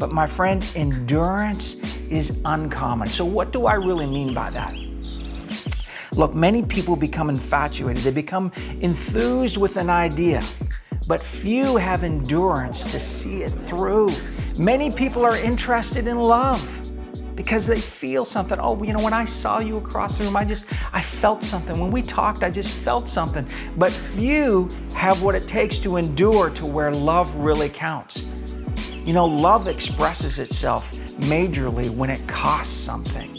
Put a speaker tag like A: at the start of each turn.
A: But my friend, endurance is uncommon. So what do I really mean by that? Look, many people become infatuated. They become enthused with an idea, but few have endurance to see it through. Many people are interested in love because they feel something. Oh, you know, when I saw you across the room, I felt something. When we talked, I just felt something. But few have what it takes to endure to where love really counts. You know, love expresses itself majorly when it costs something.